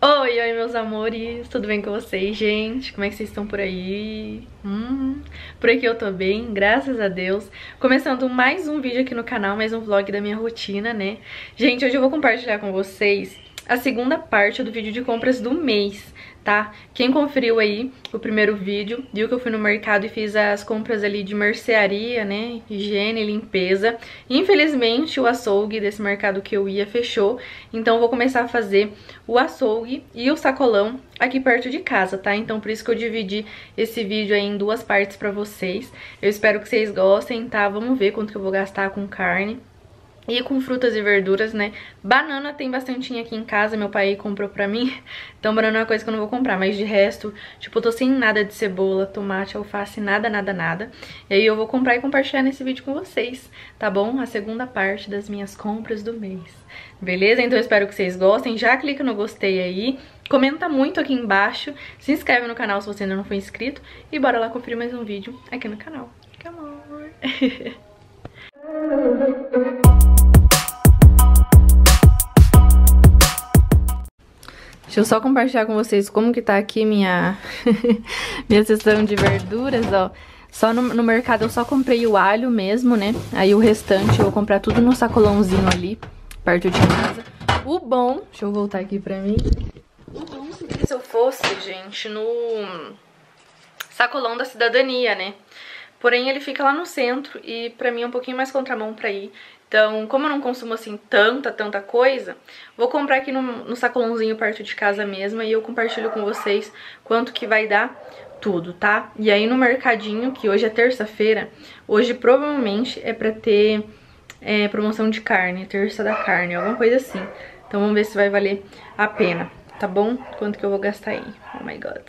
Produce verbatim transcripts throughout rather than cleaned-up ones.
Oi, oi meus amores, tudo bem com vocês, gente? Como é que vocês estão por aí? Hum, por aqui eu tô bem, graças a Deus. Começando mais um vídeo aqui no canal, mais um vlog da minha rotina, né? Gente, hoje eu vou compartilhar com vocês a segunda parte do vídeo de compras do mês, tá? Quem conferiu aí o primeiro vídeo, viu que eu fui no mercado e fiz as compras ali de mercearia, né? Higiene e limpeza. Infelizmente o açougue desse mercado que eu ia fechou, então eu vou começar a fazer o açougue e o sacolão aqui perto de casa, tá? Então por isso que eu dividi esse vídeo aí em duas partes pra vocês. Eu espero que vocês gostem, tá? Vamos ver quanto que eu vou gastar com carne e com frutas e verduras, né? Banana tem bastantinha aqui em casa, meu pai comprou pra mim. Então banana é uma coisa que eu não vou comprar, mas de resto, tipo, eu tô sem nada de cebola, tomate, alface, nada, nada, nada. E aí eu vou comprar e compartilhar nesse vídeo com vocês, tá bom? A segunda parte das minhas compras do mês. Beleza? Então eu espero que vocês gostem. Já clica no gostei aí, comenta muito aqui embaixo, se inscreve no canal se você ainda não for inscrito e bora lá conferir mais um vídeo aqui no canal. Que amor! Deixa eu só compartilhar com vocês como que tá aqui minha, minha seção de verduras, ó. Só no, no mercado eu só comprei o alho mesmo, né? Aí o restante eu vou comprar tudo no sacolãozinho ali, perto de casa. O bom, deixa eu voltar aqui pra mim. O bom seria se eu fosse, gente, no sacolão da cidadania, né? Porém ele fica lá no centro e pra mim é um pouquinho mais contramão pra ir. Então, como eu não consumo assim tanta, tanta coisa, vou comprar aqui no, no sacolãozinho perto de casa mesmo e eu compartilho com vocês quanto que vai dar tudo, tá? E aí no mercadinho, que hoje é terça-feira, hoje provavelmente é pra ter é, promoção de carne, terça da carne, alguma coisa assim. Então vamos ver se vai valer a pena, tá bom? Quanto que eu vou gastar aí? Oh my god.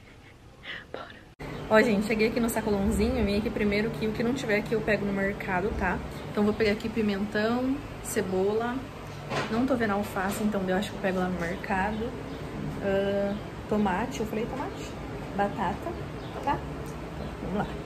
Ó, gente, cheguei aqui no sacolãozinho, eu vim aqui primeiro que o que não tiver aqui eu pego no mercado, tá? Então vou pegar aqui pimentão, cebola, não tô vendo alface, então eu acho que eu pego lá no mercado. Uh, tomate, eu falei tomate? Batata, tá? Vamos lá.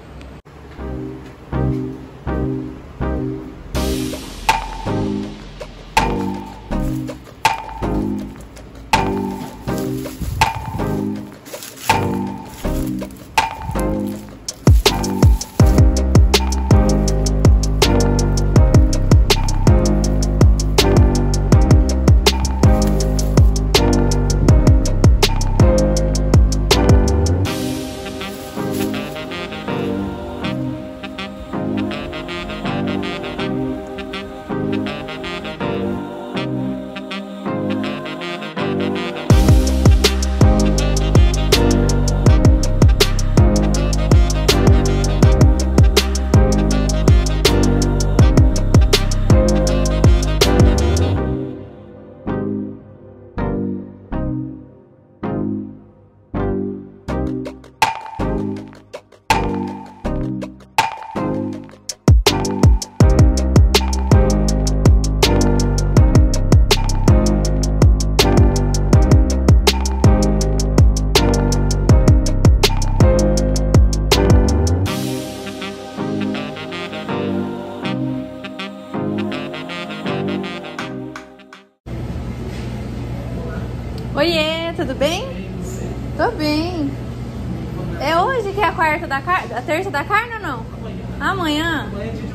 Oiê, tudo bem? Tô bem. É hoje que é a quarta da carne? A terça da carne ou não? Amanhã?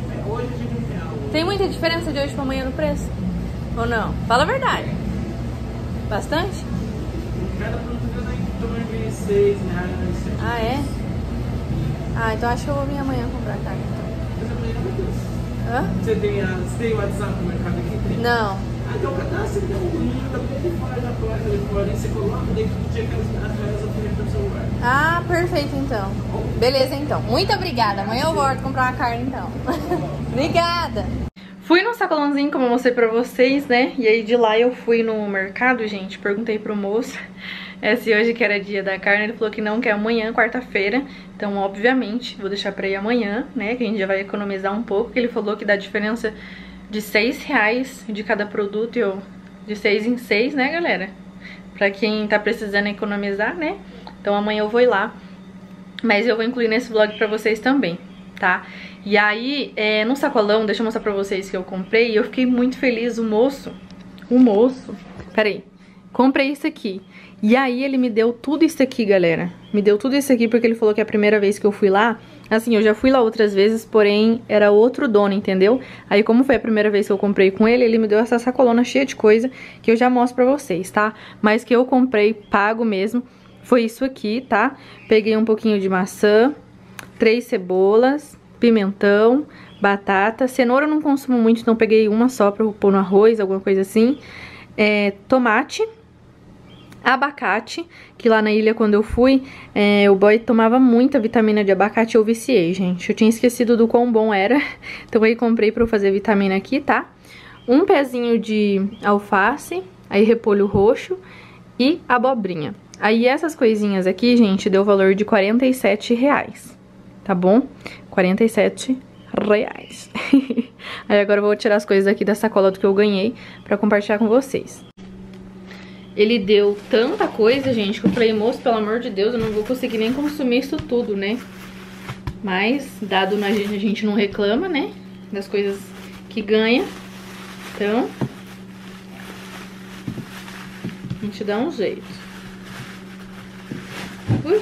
Tem muita diferença de hoje pra amanhã no preço? Ou não? Fala a verdade. Bastante? Cada produto ganha em torno de seis reais. Ah, é? Ah, então acho que eu vou vir amanhã comprar carne. Então. Hã? Você tem, a, você tem o WhatsApp no mercado aqui? Não. Ah, então cadastre tem um link também fora da placa ali fora. E você coloca dentro do dia que as velhas aparecem no celular. Ah, perfeito então. Beleza então. Muito obrigada. Amanhã eu volto comprar uma carne então. Obrigada. Fui no sacolãozinho, como eu mostrei pra vocês, né? E aí de lá eu fui no mercado, gente. Perguntei pro moço é, se hoje que era dia da carne. Ele falou que não, que é amanhã, quarta-feira. Então, obviamente, vou deixar pra ir amanhã, né? Que a gente já vai economizar um pouco. Que ele falou que dá diferença de seis reais de cada produto. E eu, de seis em seis, né, galera? Pra quem tá precisando economizar, né? Então amanhã eu vou ir lá. Mas eu vou incluir nesse vlog pra vocês também, tá? E aí, é, no sacolão, deixa eu mostrar pra vocês que eu comprei. E eu fiquei muito feliz, o moço, o moço, peraí. comprei isso aqui. E aí ele me deu tudo isso aqui, galera. Me deu tudo isso aqui porque ele falou que é a primeira vez que eu fui lá. Assim, eu já fui lá outras vezes, porém era outro dono, entendeu? Aí como foi a primeira vez que eu comprei com ele, ele me deu essa sacolona cheia de coisa que eu já mostro pra vocês, tá? Mas que eu comprei pago mesmo foi isso aqui, tá? Peguei um pouquinho de maçã, três cebolas, pimentão, batata. Cenoura eu não consumo muito, então peguei uma só pra pôr no arroz, alguma coisa assim. É, tomate, abacate, que lá na ilha quando eu fui, é, o boy tomava muita vitamina de abacate, eu viciei, gente. Eu tinha esquecido do quão bom era, então aí comprei pra eu fazer vitamina aqui, tá? Um pezinho de alface, aí repolho roxo e abobrinha. Aí essas coisinhas aqui, gente, deu valor de quarenta e sete reais, tá bom? quarenta e sete reais. Aí agora eu vou tirar as coisas aqui da sacola do que eu ganhei pra compartilhar com vocês. Ele deu tanta coisa, gente, que eu falei, moço, pelo amor de Deus, eu não vou conseguir nem consumir isso tudo, né? Mas, dado na gente, a gente não reclama, né? Das coisas que ganha. Então, a gente dá um jeito. Ui.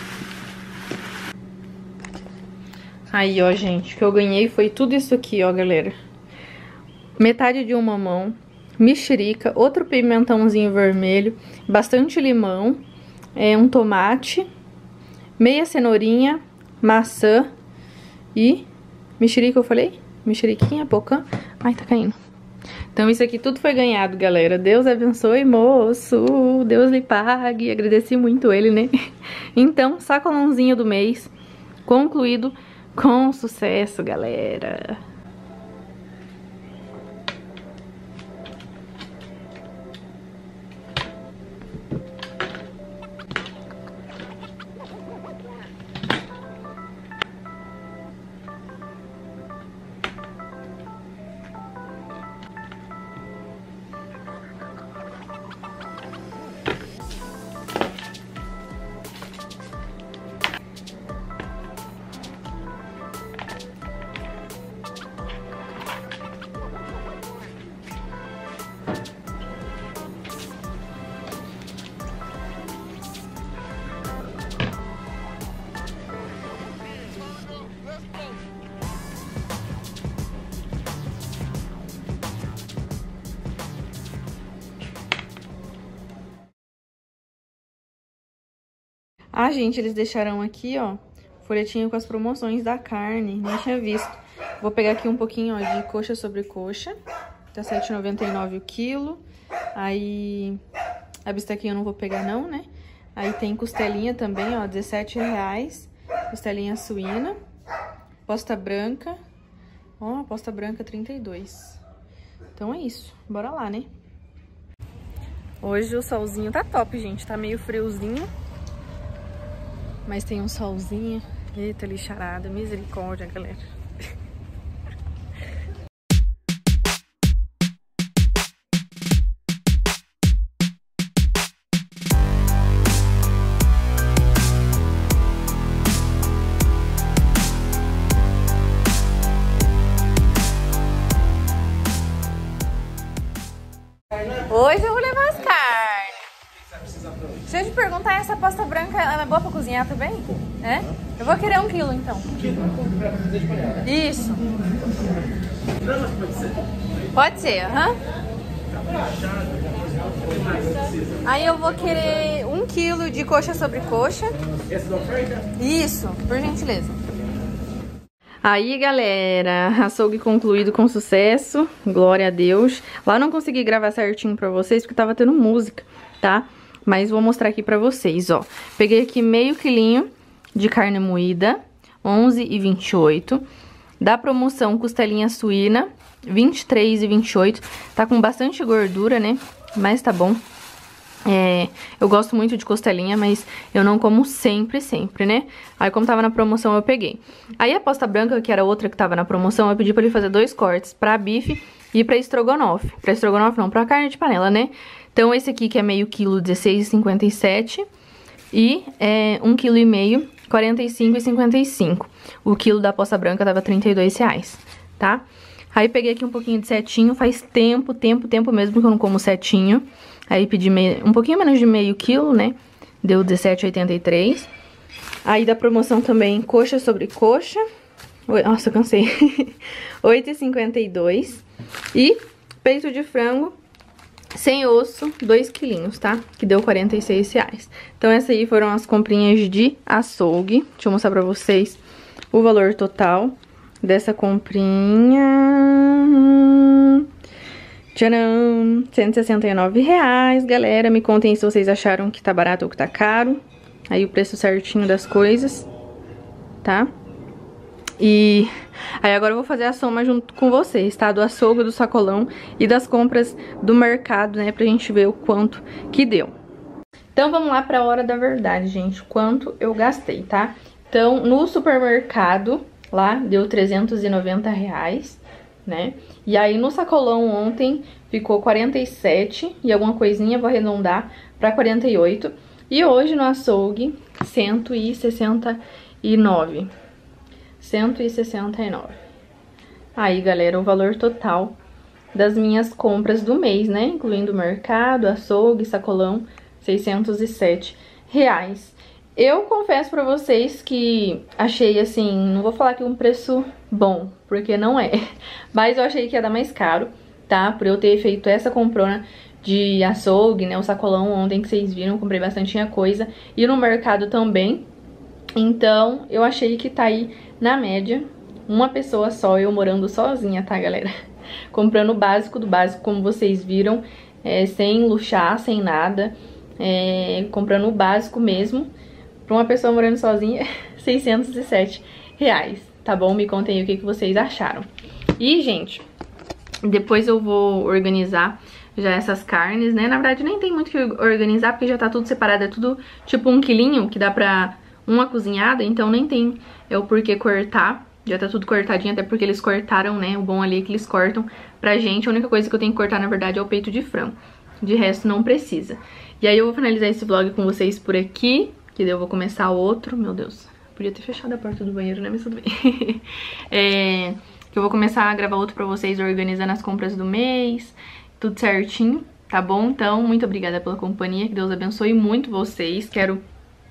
Aí, ó, gente, o que eu ganhei foi tudo isso aqui, ó, galera. Metade de um mamão, mexerica, outro pimentãozinho vermelho, bastante limão, é, um tomate, meia cenourinha, maçã e mexerica, eu falei? Mexeriquinha, pouca. Ai, tá caindo. Então isso aqui tudo foi ganhado, galera. Deus abençoe, moço. Deus lhe pague. Agradeci muito ele, né? Então, sacolãozinho do mês concluído com sucesso, galera. Ah, gente, eles deixaram aqui, ó, folhetinho com as promoções da carne. Nem tinha visto. Vou pegar aqui um pouquinho, ó, de coxa sobre coxa. Tá sete reais e noventa e nove centavos o quilo. Aí, a bistequinha eu não vou pegar não, né? Aí tem costelinha também, ó, dezessete reais. Costelinha suína. Posta branca. Ó, posta branca trinta e dois. Então é isso. Bora lá, né? Hoje o solzinho tá top, gente. Tá meio friozinho. Mas tem um solzinho. Eita, lixarada. Misericórdia, galera. Hoje eu vou levar as carnes. Deixa eu te perguntar, essa pasta branca ela é boa pra cozinhar também? É? Eu vou querer um quilo então. Isso. Pode ser, aham. Aí eu vou querer um quilo de coxa sobre coxa. Essa da oferta? Isso, por gentileza. Aí, galera, açougue concluído com sucesso, glória a Deus. Lá eu não consegui gravar certinho pra vocês porque tava tendo música, tá? Mas vou mostrar aqui pra vocês, ó. Peguei aqui meio quilinho de carne moída, onze e vinte e oito. Da promoção, costelinha suína, vinte e três e vinte e oito. Tá com bastante gordura, né? Mas tá bom. É, eu gosto muito de costelinha, mas eu não como sempre, sempre, né? Aí como tava na promoção eu peguei. Aí a posta branca, que era outra que tava na promoção, eu pedi pra ele fazer dois cortes, pra bife e pra estrogonofe. Pra estrogonofe não, pra carne de panela, né? Então esse aqui que é meio quilo, dezesseis reais e cinquenta e sete. E é, um quilo e meio, quarenta e cinco reais e cinquenta e cinco. O quilo da posta branca tava trinta e dois reais, tá? Aí peguei aqui um pouquinho de setinho, faz tempo, tempo, tempo mesmo que eu não como setinho. Aí pedi meio, um pouquinho menos de meio quilo, né? Deu dezessete reais e oitenta e três centavos. Aí da promoção também, coxa sobre coxa. Nossa, eu cansei. oito reais e cinquenta e dois centavos. E peito de frango sem osso, dois quilinhos, tá? Que deu quarenta e seis reais. Então essas aí foram as comprinhas de açougue. Deixa eu mostrar pra vocês o valor total dessa comprinha. Tcharam! cento e sessenta e nove reais, galera. Me contem se vocês acharam que tá barato ou que tá caro. Aí o preço certinho das coisas, tá? E aí agora eu vou fazer a soma junto com vocês, tá? Do açougue, do sacolão e das compras do mercado, né? Pra gente ver o quanto que deu. Então vamos lá pra hora da verdade, gente. Quanto eu gastei, tá? Então no supermercado, lá, deu trezentos e noventa reais, né? E aí no sacolão ontem ficou quarenta e sete e alguma coisinha, vou arredondar pra quarenta e oito. E hoje no açougue, cento e sessenta e nove. cento e sessenta e nove. Aí, galera, o valor total das minhas compras do mês, né? Incluindo mercado, açougue, sacolão, seiscentos e sete reais. Eu confesso pra vocês que achei, assim, não vou falar que um preço bom, porque não é. Mas eu achei que ia dar mais caro, tá? Por eu ter feito essa comprona de açougue, né? O sacolão ontem que vocês viram, comprei bastante coisa. E no mercado também. Então, eu achei que tá aí na média, uma pessoa só, eu morando sozinha, tá, galera? Comprando o básico do básico, como vocês viram, é, sem luxar, sem nada. É, comprando o básico mesmo. Pra uma pessoa morando sozinha, seiscentos e sete reais, tá bom? Me contem aí o que, que vocês acharam. E, gente, depois eu vou organizar já essas carnes, né? Na verdade, nem tem muito o que organizar, porque já tá tudo separado. É tudo tipo um quilinho, que dá pra uma cozinhada, então nem tem é o porquê cortar. Já tá tudo cortadinho, até porque eles cortaram, né? O bom ali é que eles cortam pra gente. A única coisa que eu tenho que cortar, na verdade, é o peito de frango. De resto, não precisa. E aí eu vou finalizar esse vlog com vocês por aqui, que daí eu vou começar outro. Meu Deus, podia ter fechado a porta do banheiro, né? Mas tudo bem. é, que eu vou começar a gravar outro pra vocês, organizando as compras do mês, tudo certinho, tá bom? Então, muito obrigada pela companhia, que Deus abençoe muito vocês. Quero,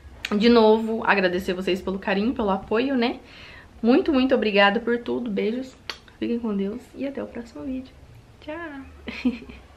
de novo, agradecer vocês pelo carinho, pelo apoio, né? Muito, muito obrigada por tudo. Beijos, fiquem com Deus e até o próximo vídeo. Tchau!